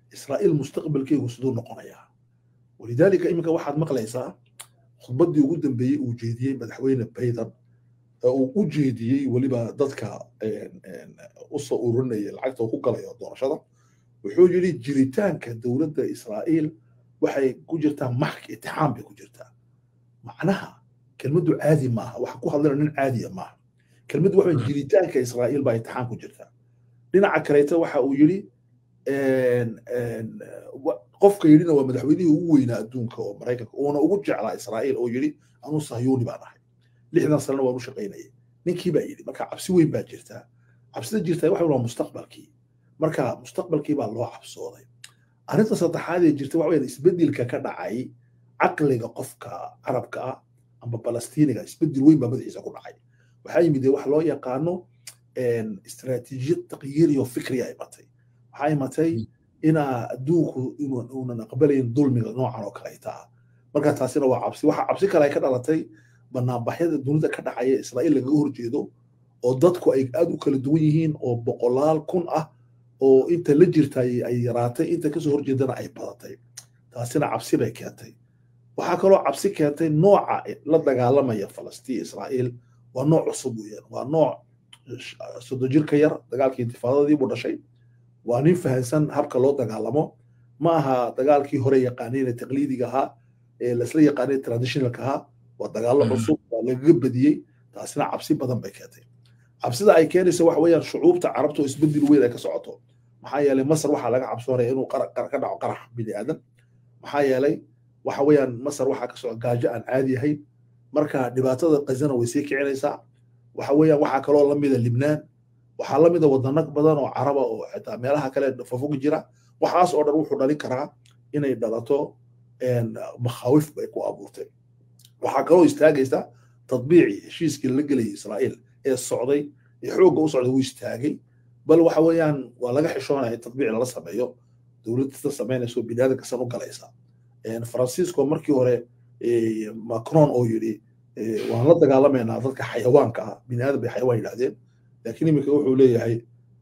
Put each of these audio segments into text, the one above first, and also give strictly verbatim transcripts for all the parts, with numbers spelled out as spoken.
إسرائيل مستقبل كي وصدور نقنيا ولذلك إمك واحد مقليسا خطبتي وجودن بي وجيديين مدحوين بيضا وجيديي ولبا ضدك أصلا أورني العقد وكوكا لا يدور شذا وحوجي جريتان كدولة إسرائيل وحي كوجرتان محك اتحام بكوجرتان معناها كلمة عادي معها وحكوها لنا عادية معها كلمة واحد جريتان كإسرائيل باي اتحام كوجرتان لنا عكريته وحا ويلي ان ان قفك يلينا ومدحويني هو وين ادونك او مريكانك اونا ugu jeclaa Israa'iil oo yiri anu sahyuuni baan ahay lixdan sano waan u shaqeynayay ninkii baa yiri marka cabsi weyn baa jirta cabsida jirta waxa waa mustaqbalkii marka mustaqbalkii baa loo cabsooday arinta saddexaad ee jirta waxa weeye isbedelka ka dhacay aqliga qofka Arabka ah amba Palestiniga isbedel weyn baa madaxiisa ku dhacay waxa yimid wax loo yaqaano een istaraatiijiyad taqyiir iyo fikri ay batay waxay matay ina adduunku inuu naqbalayn dulmiga noocan oo kale taa marka taasina waa cabsi waxa cabsi kale ay ka dhalatay banaabaxyada dunida ka dhacaya Israa'iil laga horjeedo oo dadku ay aad u kala duwan yihiin oo boqolaal kun ah oo inta la jirtay ay yaraatay inta ka soo horjeedana ay badatay taasina cabsi bay keentay waxa kale oo cabsi keentay nooca la dagaalamaya Falastiin Israa'iil waa nooc cusub weeyaan waa nooc soo jirka yar dagaalkii intifaadadii buu dhashay waa nin fahansan habka loo dagaalamo ma aha dagaalkii hore yaqaaneen taqliidiga ahaa ee la isla yaqaaneen traditionalka ahaa waa dagaalo cusub oo laga badiyay taasina cabsi badan bay keentay cabsida ay keenayso wax weeyaan shucuubta carabta isbedel weyn ay ka socoto maxaa yeelay Masar waxa laga cabsoonay inuu qarax ka dhaco qarax bini aadan maxaa yeelay waxa weeyaan Masar waxa ka soo gaajo aan caadi ahayn marka dhibaatada qazana way sii kicinaysaa waxa weeyaan waxa kale oo la mid ah Lebanon waxa la mid ah wadano badan oo Carab ah oo xitaa meelaha kale fofog jira waxaas oo dhan wuxuu dhalin karaa inay dhalato een makhawif bay ku abuurtay waxa kale oo istaagaysa tadbiici heshiiskii la galay Israa'iil ee socday ee xoogga u socday uu istaagay bal waxa weeyaan waa laga xishoonay tadbiici la sameeyo dawladda sameynayso binaadamka san u galaysa een Francisco markii hore ee Macron oo yiri waan la dagaalameynaa dadka xayawaanka ah binaadam bay xayawaan yiraahdeen laakiin imika wuxuu leeyahay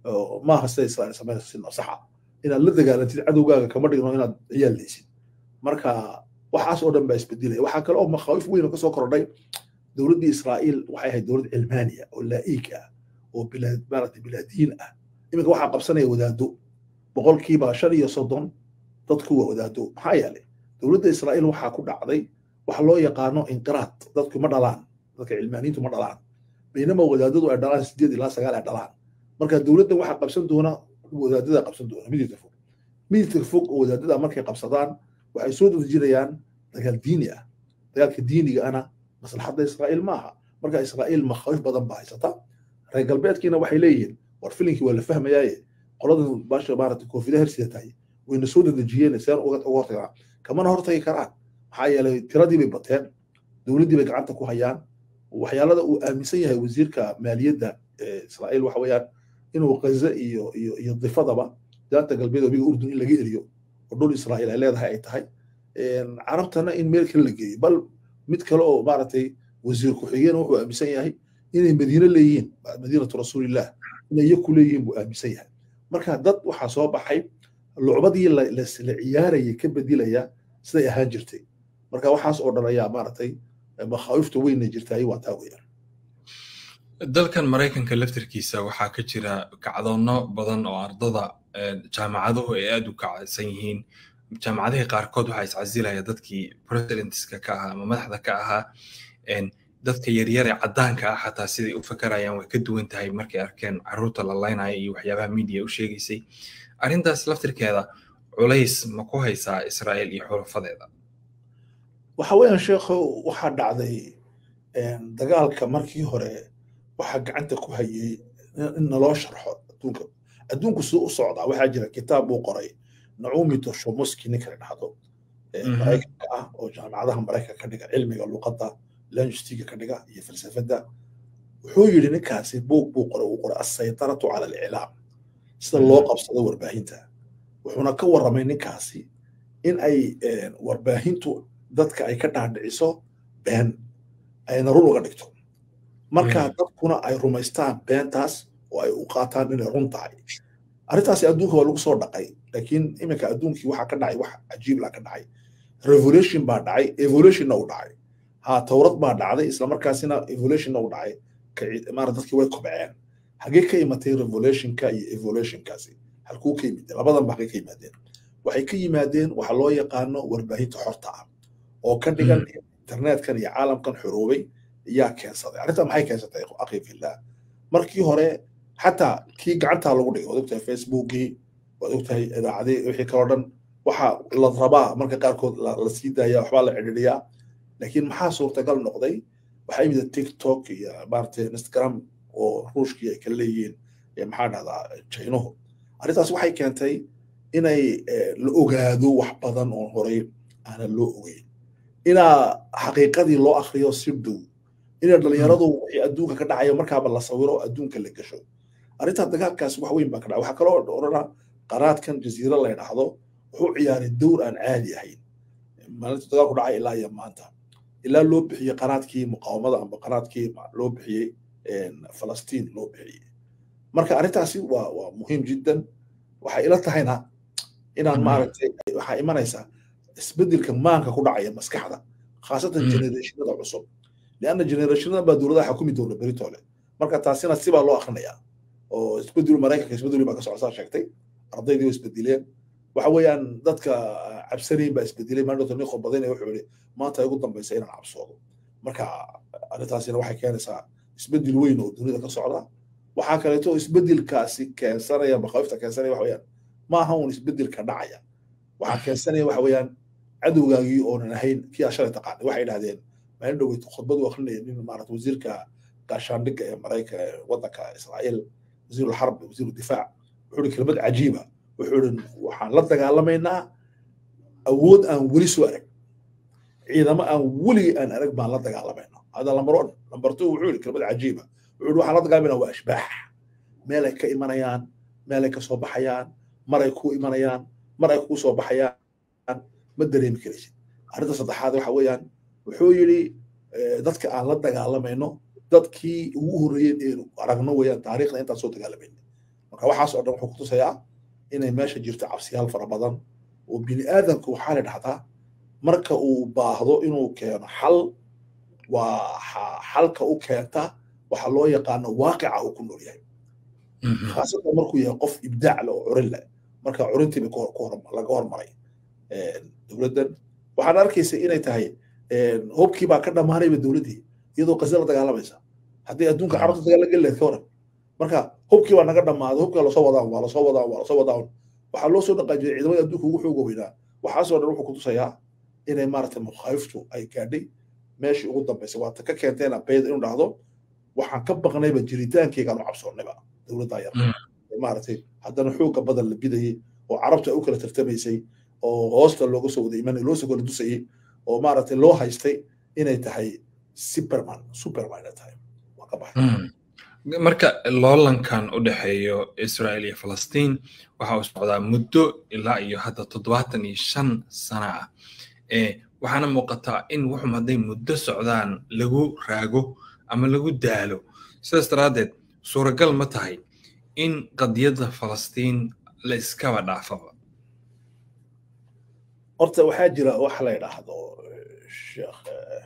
ma hasta Israa'iil sameeyay saxa inaad la dagaalantid cadowgaaga kama dhigno inaad ciyaaleysid marka waxaas oo dhan baa isbedelay waxa kale oo makhawif weyn ka soo kordhay dawladda Israa'iil waxay ahayd dawlad cilmaaniya oo laa'iig ah oo bilaad baarati bilaadiin ah imika waxa qabsanaya wadaado boqolkiiba shan iyo soddon dadku waa wadaado maxaa yeelay dawladda Israa'iil waxa ku dhacday waxa loo yaqaano inqiraad dadku ma dhalaan dadka cilmaaniintu ma dhalaan بينما ودادو ay dhalaan sideed ilaa sagaal ay dhalaan marka dawladda waxa qabsan doona wadaadada qabsan doona midida fog midida fog oo wadaadada markay qabsadaan waxay soo dejinayaan dagaal diini ah dagaalka diiniga ana maslaxada Israa'iil maaha marka Israa'iil ma khawf badan baa haysata reer galbeedkiina waxay leeyihiin war filinki waa la fahmayay qolada baasha baarta koofida hersidatay wayna soo dejiyeen saan uga hortagaan kamana hortagi karaan maxaa yeelay tiradii bay bateen dawladdii bay gacanta ku hayaan waxyaalada uu aaminsan yahay wasiirka maaliyadda Israa'iil waxa weeyaan inuu Gaza iyo iyo iyo difadaba daanta galbeed oo biga Urdun in laga eriyo oo dhul Israa'iil ay leedahay ay tahay een carabtana in meel kale la geeyo bal mid kale oo maartay wasiir ku xigeen wuxuu aaminsan yahay inay Madiina leeyihiin Madiinatu Rasuulillah inay ku leeyihiin buu aaminsan yahay marka dad waxa soo baxay lucbadii la ciyaarayay ka bedilaya siday ahaan jirtay marka waxaas oo dhan ayaa maartay makhawifta weyn jirtay waa taa weeyaan dalkan Mareykanka laftirkiisa waxa ka jira kacdoono badan oo ardada jaamacaduhu ay aad u kacsan yihiin jaamacadaha qaarkood waxa iscasilaya dadkii presidentska ka ahaa ama madaxda ka ahaa een dadka yaryar ee cadaanka ah xataa sidii u fakarayaan way ka duwan tahay markay arkeen caruurta la leenayo iyo waxyaabaha media u sheegaysay arintaas laftirkeeda culays ma ku haysaa Israa'iil iyo xulafadeeda waxa weeyaan sheekhu waxa dhacday een dagaalka markii hore waxa gacanta ku hayay in loo sharxo adduunka adduunku soo u socda waxa jira kitaab uu qoray Naomi Chomsky ninka dhahdo ee Mareykanka ah oo jaamacadaha Mareykanka ka dhiga cilmiga luqadda linguistiga ka dhiga iyo falsafada wuxuu yiri ninkaasi buug buu qoray uu qoray as-saytaratu ala al-i'lam sida loo qabsado warbaahinta wuxuuna ka waramay ninkaasi in ay warbaahintu dadka ay ka dhaadhiciso been ayna run uga dhigto marka dadkuna ay rumaystaan beentaas oo ay u qaataan inay run tahay arrintaas adduunka waa lagu soo dhaqay laakiin iminka adduunkii waxaa ka dhacay wax cajiib laa ka dhacay revolution baa dhacay evolutionna u dhacay ha towrad baa dhacday isla markaasina evolutionna u dhacay maara dadkii way kobceen hagee ka imatay revolutionka iyo evolutionkaasi halkuu ka yimid labadan ba hagee ka yimaadeen waxay ka yimaadeen waxa loo yaqaano warbaahinta xorta ah oo ka dhigan internetkan iyo caalamkan xoroobay yaa keensaday arrinta maxay keensatay akhi fillah markii hore xataa kii gacanta lagu dhigay waad ogtahay facebookii waad ogtahay idaacadii wixii kaloo dhan waxa la rabaa marka qaarkood la sii daaya waxbaa la cidhiidhiyaa laakiin maxaa suurtagal noqday waxaa yimid tiktok iyo maaragtay instagram oo ruushkii ay kala leeyihiin maxaa dhahdaa jaynuhu arrintaas waxay keentay inay la ogaado wax badan oo horey aanan loo ogeyn inaa xaqiiqadii loo akriyo si dhow ina dhalinyaradu wixii adduunka ka dhacayo markaaba la sawiro adduunka la gasho arrintaa dagaalkaas wax weyn baa ka dhacay waxaa kaloo odhanaa qaraadkan jasiiro la yidhaahdo wuxuu ciyaaray dowr aan caadi ahayn maalinta dagaalku dhacay ilaa iyo maanta ilaa loo bixiyey qaraadkii muqaawamada amba qaraadkii loo bixiyey falastiin loo bixiyey marka arrintaasi waa waa muhiim jiddan waxay ila tahayna inaan maaragtay waxaa imanaysaa isbedelka maanka ku dhacaya maskaxda khaasatan generationada cusub lianna generationada baa dowladaha xukumi doona beritole marka taasina sibaa loo akhrinayaa oo isbedel maraykanka isbedel baa ka socdaa sheegtay ardaydii oo isbedeleen waxa weeyaan dadka cabsanayn baa isbedelay maanta nin khobadayna wuxuu yiri maanta ay ugu dambaysa inaan cabsoodo marka arrintaasina waxay keenaysaa isbedel weyn oo dunida ka socda waxaa kaleeto isbedelkaasi keensanaya maqaafta keensanaya waxa weeyaan ma aha un isbedelka dhacaya waxaa keensanaya waxa weeyaan cadowgaagii oonan ahayn kii ashalay taqaanay waxay idhahdeen maalin dhoweyto khudbadu akrinaya nin maarata wasiirka gaashaandhigga ee maraykanka ee waddanka israa'iil wasiiru lxarb wasiiru difaac wuxuu yidhi kelmad cajiiba wuxuu yidhi waxaan la dagaalamaynaa awood aan weli soo arag ciidamo aan weligii aan arag baan la dagaalamaynaa hada lambar one lambar two wuxuu yidhi kelmad cajiiba wuxuu yidhi waxaan la dagaalamaynaa waa ashbaax meel ay ka imanayaan meel ay ka soo baxayaan mar ay ku imanayaan mar ay kuu soo baxayaan ma dareemi karaysid arrinta saddexaad waxa weeyaan wuxuu yidhi dadka aan la dagaalamayno dadkii ugu horreeyeen ee aragno weeyaan taariikhda intaan soo dagaalamayna marka waxaas oo dhan wuxuu ku tusayaa inay meesha jirto cabsiyaal fara badan oo bini aadamku waxaa la dhahdaa marka uu baahdo inuu keeno xal waa xalka u keenta waxa loo yaqaano waaqica uu ku nool yahay khaasatan markuu yahay qof ibdaac leh oo curin leh marka curintiiba laga hormaray dowladdan waxaan arkaysa inay tahay hubkii baa ka dhammaanayba dowladdii iyadoo qasda la dagaalamaysa haddii adduunka carabta dagaal la geli lahayd ka waran marka hubkii baa naga dhammaaday hubkii lasoo wadaa waa lasoo wadaa waa lasoo wadaa waxaa loo soo dhaqaajiyay ciidamada adduunka ugu xooga weynaa waxaasoo dhan wuxuu ku tusayaa inay maaragtay mukhaayiftu ay gaadhay meeshii ugu dambaysay waata ka keenteena bayda inuu dhahdo waxaan ka baqnayba jiritaankeygaan u cabsoonnayba dowladdaa yar maaragtay haddana xoogga badan la bidayey oo carabtu ay u kala tartamaysay oo hoosta looga soo wada imanay loo soo kala dusayey oo maaragtay loo haystay inay tahay superman superman ay tahay waa ka baxay marka loolankan u dhexeeyo Israa'iil iyo Falastiin waxa uu socdaa muddo ilaa iyo hadda toddobaatan iyo shan sano ah ee waxaana muuqataa in wuxuu hadday muddo socdaan lagu raago ama lagu daalo sidaas daraadeed suuragal ma tahay in qadiyadda Falastiin la iskaba dhaafaba horta waxaa jira wax la yidhaahdo sheekh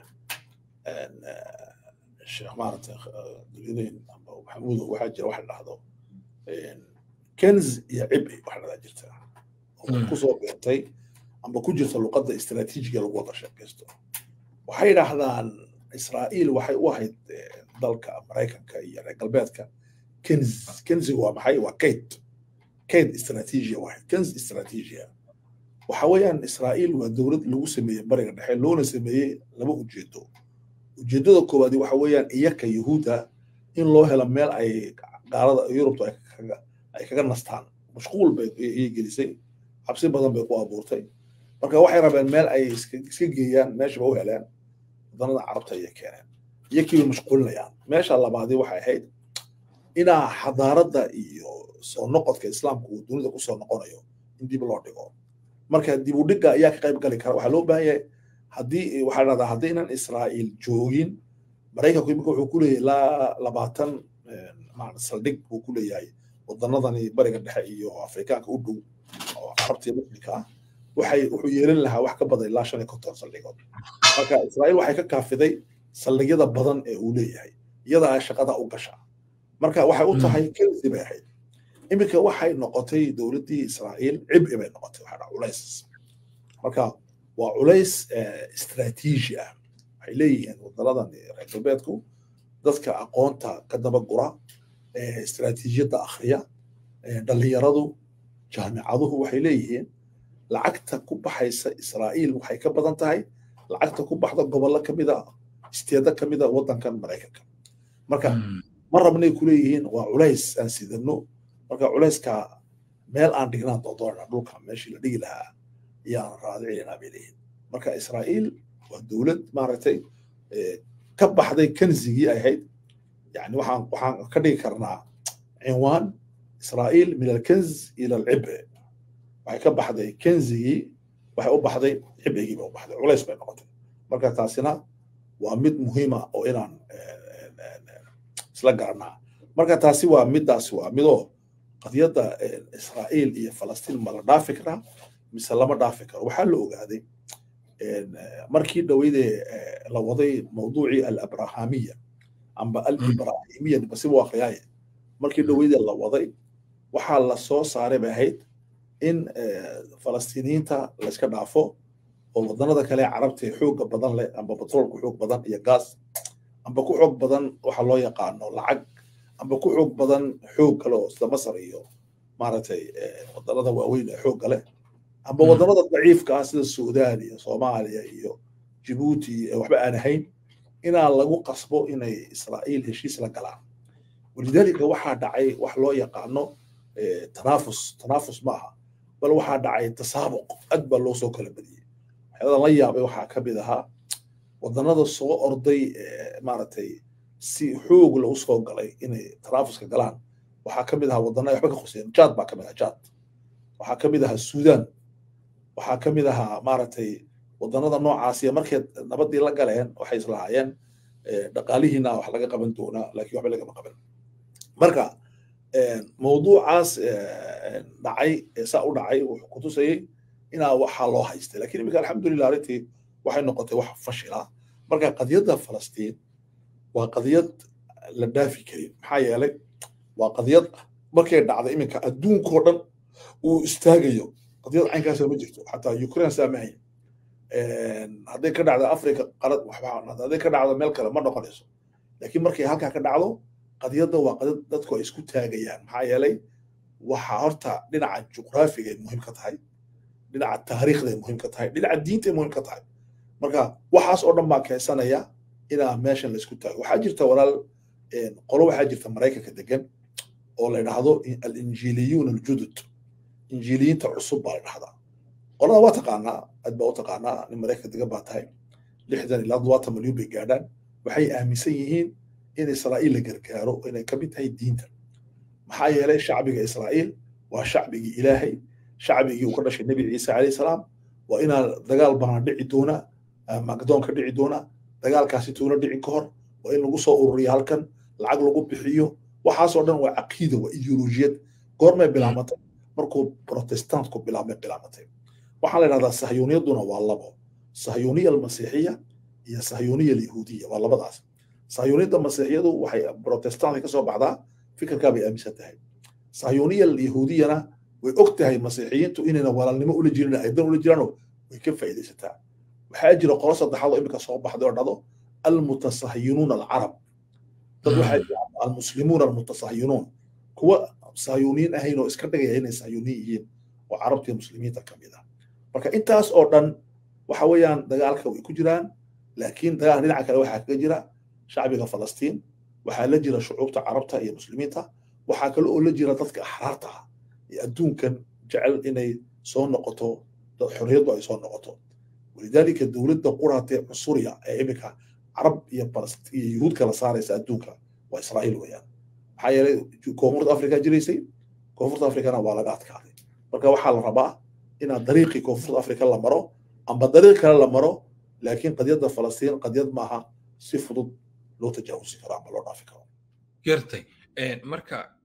sheekh maaragtay dowladeen amba maxamuud waxaa jira wax la yidhaahdo kenz iyo cibi wax la jirta oo ku soo beertay amba ku jirta luqadda istiraatiijiga lagu wada sheekaysto waxay yidhaahdaan israa'iil waxay u ahayd dalka maraykanka iyo reer galbeedka kenz kenzigu waa maxay waa kayd kayd istiraatiijiya waa kenz istiraatiijiya waxa weeyaan israa'iil waa dowlad lagu sameeyey bariga dhexe loona sameeyey laba ujeedo ujeedada koowaad waxa weeyaan iyaka yahuuda in loo helo meel ay gaalada yurubtu ay kaga ay kaga nastaan mashquul bay gelisay cabsi badan bay ku abuurtay marka waxay rabeen meel ay iska geeyaan meeshaba u heleen wadannada carabta ayay keeneen iyakii bay mashquulinayaan meesha labaadii waxay ahayd inaa xadaaradda iyo soo noqodka islaamka uu dunida ku soo noqonayo in dib loo dhigo marka dib u dhigga ayaa ka qayb gali kara waxaa loo baahan yahay haddii waxaa dhahdaa haddii inaan israa'iil joogin maraykanku imika wuxuu ku leeyahay ilaa labaatan saldhig buu ku leeyahay wadannadani bariga dhexe iyo afrikaanka u dhow oo carabta muslimka waxay wuxuu yeelan lahaa wax ka badan ilaa shan iyo konton saldhigood marka Israa'iil waxay ka kaafiday saldhigyada badan ee uu leeyahay iyada shaqada u gasha marka waxay u tahay kelsi bay ahayd iminka waxay noqotay dowladdii Israa'iil cib ibay noqotay waxa culays marka waa culays istiraatiiji ah waxay leeyihiin wadaladan reer galbeedku dadka aqoonta ka daba gura istiraatiijiyadda akhriya dhalinyaradu jaamicaduhu waxay leeyihiin lacagta ku baxaysa Israa'iil waxay ka badan tahay lacagta ku baxda gobollo kamid ah isteeda kamid ah wadankan Mareykanka marka ma rabnay ku leeyihiin waa culays aan sidano marka culayska meel aan dhignaa doodona dhulka meeshii la dhigi lahaa yaa raadicina bileeyeen marka Israa'iil waa dawlad maaragtay ka baxday kanzigii ay ahayd yani waxaan waxaan ka dhigi karnaa cinwaan Israa'iil min al-kanz ila al-'ibr waxay ka baxday kanzigii waxay u baxday cibigii bay u baxday culays bay noqotay marka taasina waa mid muhiim ah oo inaan isla garanaa marka taasi waa midaas waa midoo qadiyadda Israa'iil iyo Falastiin ma la dhaafi karaa mise lama dhaafi karo waxaa la ogaaday markii dhaweyde la waday mawduucii al-abrahamiya amba al-ibrahimiya basi waa qiyaay markii dhaweyde la waday waxaa la soo saaray bay ahayd in Falastiiniinta la iska dhaafo oo wadanada kale carabta xoog badan leh amba batroolku xoog badan iyo gas amba ku xoog badan waxa loo yaqaano lacag amba ku xoog badan xoog kale oo sida Masar iyo maaragtay wadanada waaweyn ee xoog leh amba wadanada daciifka ah sida Suudaan iyo Soomaaliya iyo Djibouti waxba aan ahayn ina lagu qasbo inay Israa'iil heshiis la galaan walidaalika waxa dhacay wax loo yaqaano tanaafus tanaafus maaha bal waxa dhacay tasaabuq adba loo soo kala badiyay waxyaada la yaabay waxa ka mid ahaa wadanada soo orday maaragtay si xoog loo soo galay inay taraafuska galaan waxa ka mid ahaa wadanada waxba ka khuseen Chad baa ka mid ah Chad waxa ka mid ahaa Suudaan waxa ka mid ahaa maaragtay wadanada noocaas iyo markay nabadii la galeen waxay islaayeen dhaqaalihiina wax laga qaban doona laakiin waxba laga qaban marka mawduucaas dhacay saa u dhacay wuxuu ku tusayay inaa waxa loo haystay laakiin imika alxamdulillah arintii waxay noqotay wax fashila marka qadiyadda Falastiin waa qadiyad la dhaafi karin maxaa yeelay waa qadiyad markay dhacday imika adduunka oo dhan uu istaagayo qadiyad caynkaas ma jirto xataa Ukraine saamahay hadday ka dhacdo Afrika qarad waxba hadday ka dhacdo meel kale ma noqonayso laakiin markay halka ka dhacdo qadiyadda waa qadiyad dadku ay isku taagayaan maxaa yeelay waxa horta dhinaca juqraafiga ay muhiim ka tahay dhinaca taariikhda ay muhiim ka tahay dhinaca diinta ay muhiim ka tahay marka waxaas oo dhan baa keensanaya inaa meeshan la isku taago waxaa jirta walaal qolo waxaa jirta Mareykanka degan oo la yiraahdo al-injiiliyuun al-judud injiiliyiinta cusub baa la yiraahdaa qolada waa taqaanaa aad baa u taqaanaa in Mareykanka degan baa tahay lixdan ilaa todobaatan milyan bay gaadhaan waxay aaminsan yihiin in Israa'iil la gargaaro inay ka mid tahay diinta maxaa yeelay shacbiga Israa'iil waa shacbigii Ilaahay shacbigii uu ka dhashay Nabi Ciise alayhi salaam waa ina dagaal baan dhici doona magdoon ka dhici doona dagaalkaasi tuuna dhicin ka hor waa in lagu soo ururiyo halkan lacag lagu bixiyo waxaas oo dhan waa aqoon waa ideolojiyad goorma bilaamatay markuu protestantku bilaabay bilaamatay waxa la yiraahdaa sahyuuniyaduna waa labo sahyuuniya al-masiixiya iyo sahyuuniya al-yahuudiyya waa labadaas sahyuuniyadda masiixiyadu waxay protestant ka soo baxdaa fikirka bay aaminsan tahay sahyuuniya al-yahuudiyana way og tahay masiixiyiintu inayna walaalnimo ula jirin aydan ula jiraan way ka faa'iideysataa waxaa jira qolo saddexaad oo imika soo baxday oo dhado al-mutasahyinuun al-arab dad waxaa jira al-muslimuun al-mutasahyinuun kuwa sahyuuniyiin ahayn oo iska dhigaya inay sahyuuniyin yihiin oo carabta iyo muslimiinta ka mid ah marka intaas oo dhan waxa weeyaan dagaalka way ku jiraan laakiin dagaal dhinaca kale waxaa kaga jira shacbiga Falastiin waxaa la jira shucuubta carabta iyo muslimiinta waxaa kale oo la jira dadka axraarta ah ee adduunkan jecel inay soo noqoto dad xorriyadu ay soo noqoto walidaalika dawladda quraatay Suuriya ee imika carab iyo Falastiin iyo yahuud kala saaraysa adduunka waa Israa'iil weeyaan maxaa yeelay koonfurta Afrika jiraysay koonfurta Afrikana waa laga adkaaday marka waxaa la rabaa ina dariiqii koonfurta Afrika la maro amba dariiq kale la maro laakiin qadiyadda Falastiin qadiyad maaha si fudud loo tajaawusi karo ama loo dhaafi karo gartay marka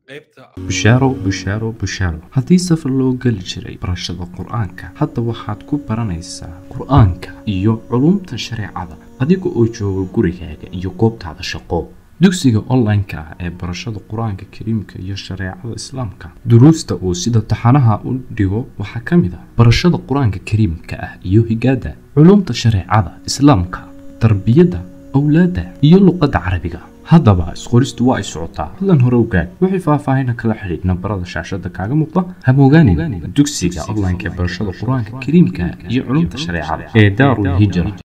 bushaaro bushaaro bushaaro haddii safar loo geli jiray barashada qur-aanka hadda waxaad ku baranaysaa qur-aanka iyo culumta shareecada adiga oo jooga gurigaaga iyo goobtaada shaqo dugsiga online-ka ah ee barashada qur-aanka kariimka iyo shareecada islaamka duruusta uu sida taxanaha u dhigo waxaa ka mid ah barashada qur-aanka kariimka ah iyo higaada culumta shareecada islaamka tarbiyadda awlaadda iyo luqadda carabiga haddaba isqoristu waa ay socotaa fadlan hore ogaad wixii faahfaahin kala xiriir nambarada shaashada kaaga muuqda hamogaanin dugsiga online-ka ee barashada qur-aanka kariimka iyo culumta shareecada ee daarul hijra